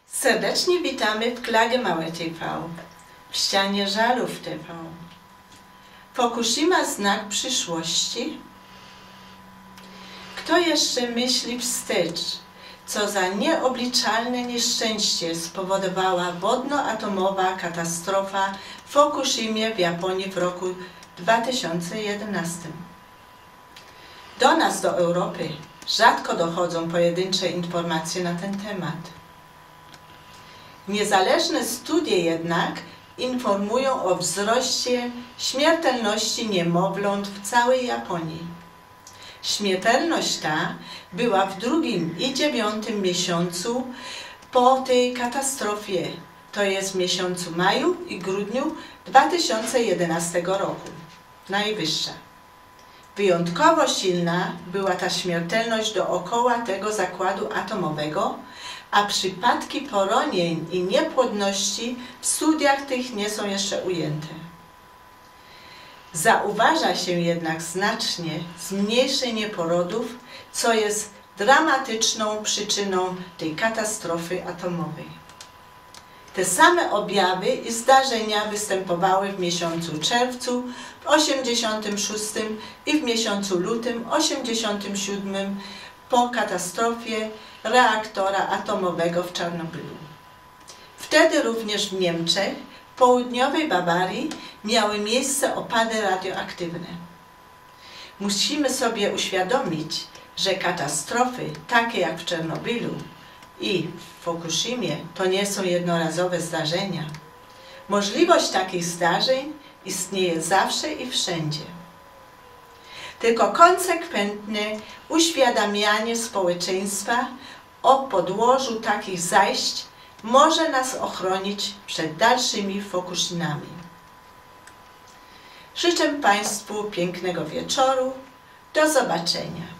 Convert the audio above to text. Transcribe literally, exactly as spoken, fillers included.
Serdecznie witamy w Klagemauer T V, w ścianie żalów T V. Fukushima znak przyszłości? Kto jeszcze myśli wstecz, co za nieobliczalne nieszczęście spowodowała wodno-atomowa katastrofa w Fukushimie w Japonii w roku dwa tysiące jedenastym? Do nas, do Europy, rzadko dochodzą pojedyncze informacje na ten temat. Niezależne studie jednak informują o wzroście śmiertelności niemowląt w całej Japonii. Śmiertelność ta była w drugim i dziewiątym miesiącu po tej katastrofie, to jest w miesiącu maju i grudniu dwa tysiące jedenastego roku, najwyższa. Wyjątkowo silna była ta śmiertelność dookoła tego zakładu atomowego, a przypadki poronień i niepłodności w studiach tych nie są jeszcze ujęte. Zauważa się jednak znacznie zmniejszenie porodów, co jest dramatyczną przyczyną tej katastrofy atomowej. Te same objawy i zdarzenia występowały w miesiącu czerwcu w osiemdziesiątym szóstym i w miesiącu lutym osiemdziesiątym siódmym po katastrofie reaktora atomowego w Czarnobylu. Wtedy również w Niemczech, w południowej Bawarii miały miejsce opady radioaktywne. Musimy sobie uświadomić, że katastrofy takie jak w Czarnobylu i w Fukushimie to nie są jednorazowe zdarzenia. Możliwość takich zdarzeń istnieje zawsze i wszędzie. Tylko konsekwentne uświadamianie społeczeństwa o podłożu takich zajść może nas ochronić przed dalszymi Fukushimami. Życzę Państwu pięknego wieczoru. Do zobaczenia.